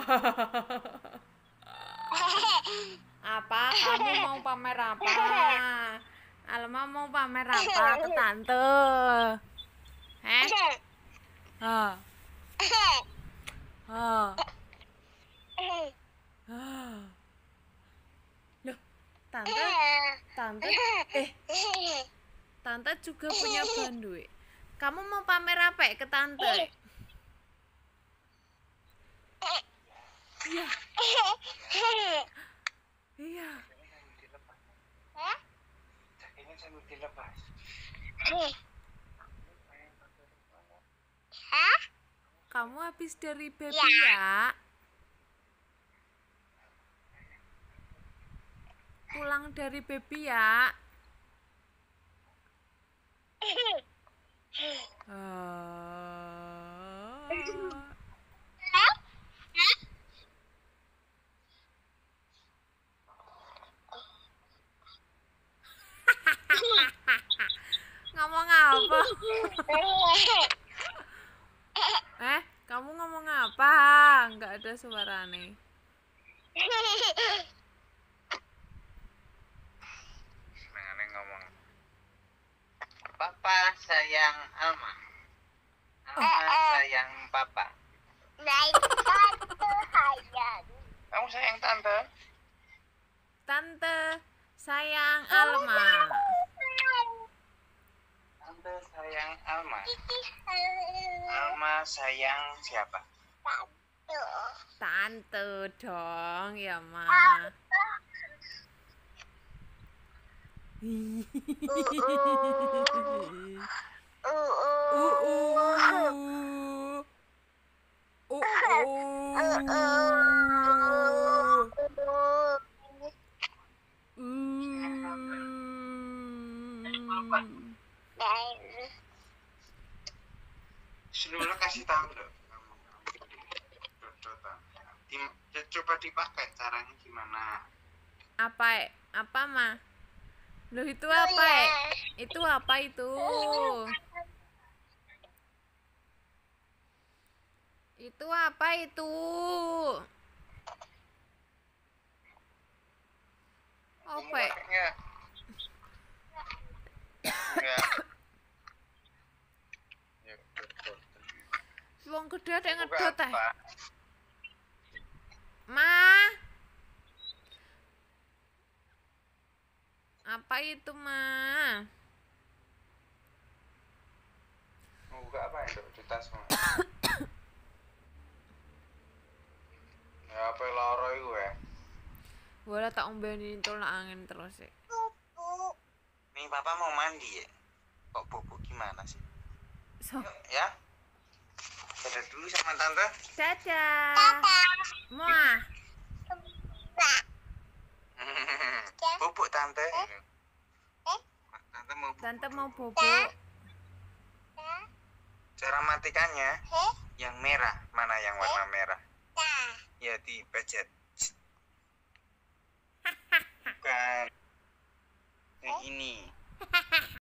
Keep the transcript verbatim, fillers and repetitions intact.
Apa? Kamu mau pamer apa? Alma mau pamer apa ke tante? Eh? Ah. Ah. Ah. Loh, tante, tante, eh, tante juga punya banduit. Kamu mau pamer apa ke tante? Iya. Iya. Ini sambil dilepas. Kamu habis dari baby ya? Pulang dari baby ya? Uh... Ngomong apa? Eh, kamu ngomong apa? Nggak ada suara nih. Senangannya ngomong. Papa sayang Alma. Alma sayang Papa. Kamu sayang tante? Tante sayang Alma. Tante sayang Alma. Alma sayang siapa? Tante dong ya, Ma. Dulu kasih tahu dong. Coba dipakai caranya gimana? Apa? Apa, Ma? Loh, itu apa? Itu apa itu? Itu apa itu? Apa? Enggak. Enggak. Wong gede ada ngedot teh. Apa? Ma. Apa itu, Ma? Mau buka apa itu di tasmu? Ya apa loro iku ya? Boleh tak ombeni tolak angin terus sih. Nih papa mau mandi ya? Kok bubuk gimana sih? So. Yuk, ya. Dadah dulu sama tante. Dadah. Muah. Bubuk tante. Tante mau bubuk. Tante mau bubuk. Cara matikannya yang merah. Mana yang warna merah? Ya dipencet. Bukan. Yang ini.